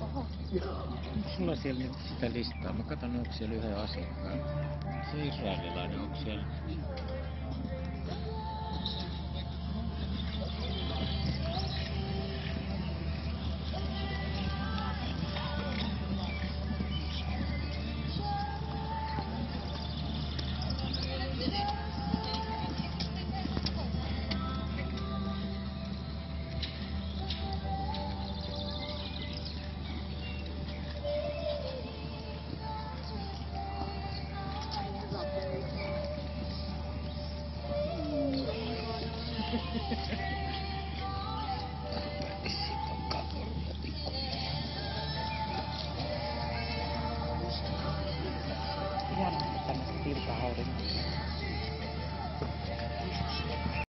Sulla siellä nyt sitä listaa. Mä katson, onko siellä yhden asiakkaan. Se israelilainen, onko siellä?